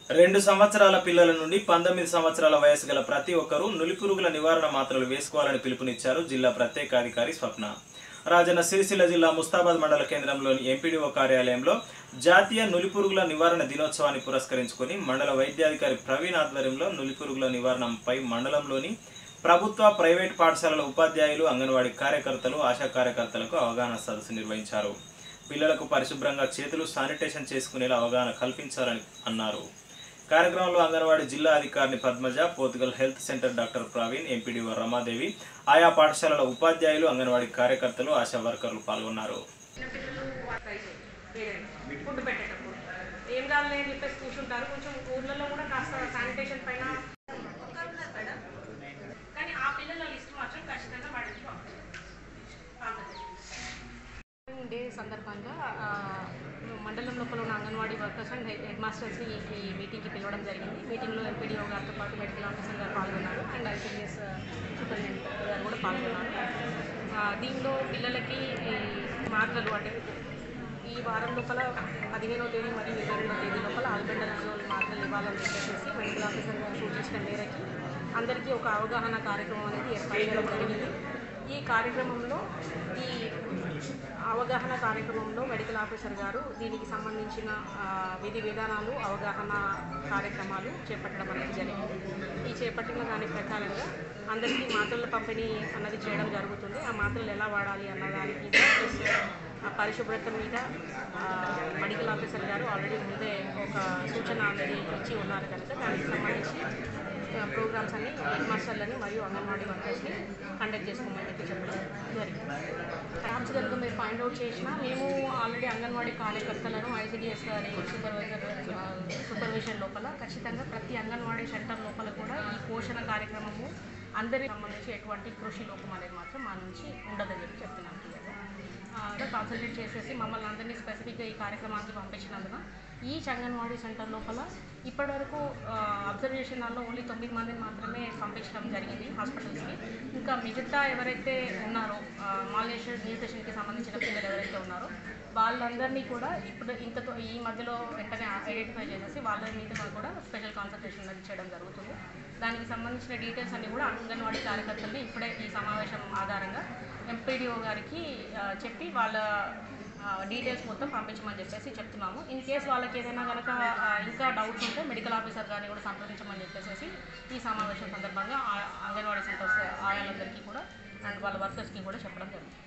2 సంవత్సరాల పిల్లల నుండి 19 సంవత్సరాల వయసు గల ప్రతి ఒక్కరూ నులిపురుగుల నివారణ మాత్రలు వేసుకోవాలని పిలుపునిచ్చారు జిల్లా ప్రత్యేక అధికారి స్వప్న. రాజన్న సిరిసిల్ల జిల్లా ముస్తాబాద్ మండల కేంద్రంలోని MPDO కార్యాలయంలో జాతీయ నులిపురుగుల నివారణ దినోత్సవాన్ని పురస్కరించుకొని మండల వైద్యాధికారి ప్రవీణ్ ఆధ్వర్యంలో నులిపురుగుల నివారణపై మండలంలోని ప్రభుత్వ ప్రైవేట్ పాఠశాలల ఉపాధ్యాయులు, అంగన్వాడీ కార్యకర్తలు, ఆశా కార్యకర్తలకు అవగాహన సదస్సు నిర్వహించారు. పిల్లలకు పరిశుభ్రంగా చేతులు శానిటేషన్ చేసుకునేలా అవగాహన కల్పించాలని అన్నారు. కార్యక్రమంలో అంగన్వాడీ జిల్లా అధికారిని పద్మజ, పోర్తుగల్ health centre doctor Praveen, MPDO Ramadevi, ఆయా పాఠశాలల ఉపాధ్యాయులు, అంగన్వాడీ కార్యకర్తలు, ఆశా వర్కర్లు పాల్గొన్నారు. డే సందర్భంగా మండలం లోపల ఉన్న అంగన్వాడీ వర్కర్స్ అండ్ హెడ్ మాస్టర్స్ని ఈ మీటింగ్కి పిలవడం జరిగింది. మీటింగ్లో MPDO గారితో పాటు మెడికల్ ఆఫీసర్ గారు పాల్గొన్నారు అండ్ ICDS సూపరింటెండెంట్ గారు కూడా పాల్గొన్నారు. దీనిలో పిల్లలకి మాత్రలు అంటే ఈ వారం లోపల 15వ తేదీ మరియు 22వ తేదీ లోపల ఆల్బెండజోల్ మాత్రలు ఇవ్వాలని చెప్పేసి మెడికల్ ఆఫీసర్ గారు సూచించిన మేరకి అందరికీ ఒక అవగాహన కార్యక్రమం అనేది ఏర్పాటు చేయడం జరిగింది. ఈ కార్యక్రమంలో ఈ అవగాహన కార్యక్రమంలో మెడికల్ ఆఫీసర్ గారు దీనికి సంబంధించిన విధి విధానాలు, అవగాహన కార్యక్రమాలు చేపట్టడం అనేది జరిగింది. ఈ చేపట్టిన దాని ప్రకారంగా అందరికీ మాత్రల పంపిణీ అన్నది చేయడం జరుగుతుంది. ఆ మాత్రలు ఎలా వాడాలి అన్నదానికి ప్లస్ పరిశుభ్రత మీద మెడికల్ ఆఫీసర్ గారు ఆల్రెడీ ముందే ఒక సూచన అనేది ఇచ్చి ఉన్నారు కనుక దానికి సంబంధించి ప్రోగ్రామ్స్ అన్ని హెడ్ మాస్టర్లని మరియు అంగన్వాడీ వర్కర్స్ని కండక్ట్ చేసుకోమని చెప్పడం జరిగింది. క్రాప్స్ కనుక మీరు ఫైండ్ అవుట్ చేసినా మేము ఆల్రెడీ అంగన్వాడీ కార్యకర్తలను ICDS గారి సూపర్విజన్ లోపల ఖచ్చితంగా ప్రతి అంగన్వాడీ సెంటర్ లోపల కూడా ఈ పోషణ కార్యక్రమము అందరికి సంబంధించి ఎటువంటి కృషి లోపం అనేది మాత్రం మా నుంచి ఉండదని చెప్పి చెప్తున్నాను. కాన్సల్టేట్ చేసేసి మమ్మల్ని అందరినీ స్పెసిఫిక్గా ఈ కార్యక్రమానికి పంపించినందున ఈ అంగన్వాడీ సెంటర్ లోపల ఇప్పటివరకు అబ్జర్వేషన్ హాల్లో ఓన్లీ 9 మందిని మాత్రమే పంపించడం జరిగింది హాస్పిటల్స్కి. ఇంకా మిగతా ఎవరైతే ఉన్నారో న్యూట్రిషన్కి సంబంధించిన పిల్లలు ఎవరైతే ఉన్నారో వాళ్ళందరినీ కూడా ఇప్పుడు ఇంతతో ఈ మధ్యలో వెంటనే ఐడెంటిఫై చేసేసి వాళ్ళ మీద కూడా స్పెషల్ కాన్సల్టేషన్ అనేది చేయడం జరుగుతుంది. దానికి సంబంధించిన డీటెయిల్స్ అన్నీ కూడా అంగన్వాడీ కార్యకర్తల్ని ఇప్పుడే ఈ సమావేశం ఆధారంగా MPDO గారికి చెప్పి వాళ్ళ డీటెయిల్స్ మొత్తం పంపించమని చెప్పేసి చెప్తున్నాము. ఇన్ కేస్ వాళ్ళకి ఏదైనా కనుక ఇంకా డౌట్స్ ఉంటే మెడికల్ ఆఫీసర్ గారిని కూడా సంప్రదించమని చెప్పేసి ఈ సమావేశం సందర్భంగా అంగన్వాడీ సెంటర్స్ ఆయాలందరికీ కూడా అండ్ వాళ్ళ వర్కర్స్కి కూడా చెప్పడం జరుగుతుంది.